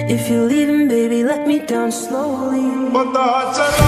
If you're leaving, baby, let me down slowly. But the heart's